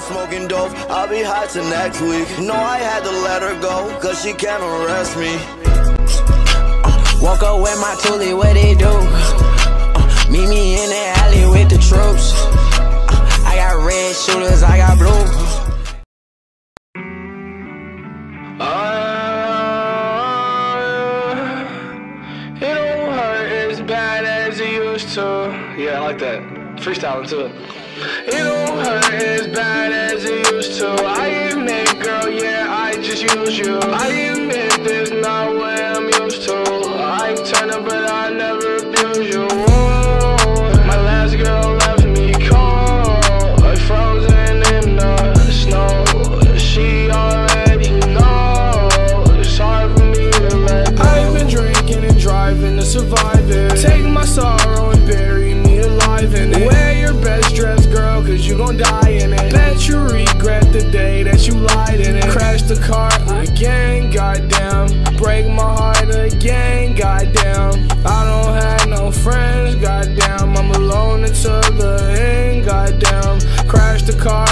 smoking dope, I'll be high till next week. No, I had to let her go, cause she can't arrest me. Woke up with my toolie, what they do? Meet me in the alley with the troops. I got red shooters, I got blue. It don't hurt as bad as it used to. Yeah, I like that. Freestyling too. It don't hurt as bad as it used to. I admit, girl, yeah, I just use you. I admit this not what I'm used to. I turn up, but I never abuse you. My last girl left me cold, frozen in the snow. She already knows. It's hard for me to let go. I've been drinking and driving to survive it. Take my sorrow and bury me alive in it. Wear your best dress, girl, cause you gon' die in it. Bet you regret the day that you lied in it. Crash the car again, goddamn. Break my heart again, goddamn. I don't have no friends, goddamn. I'm alone until the end, goddamn. Crash the car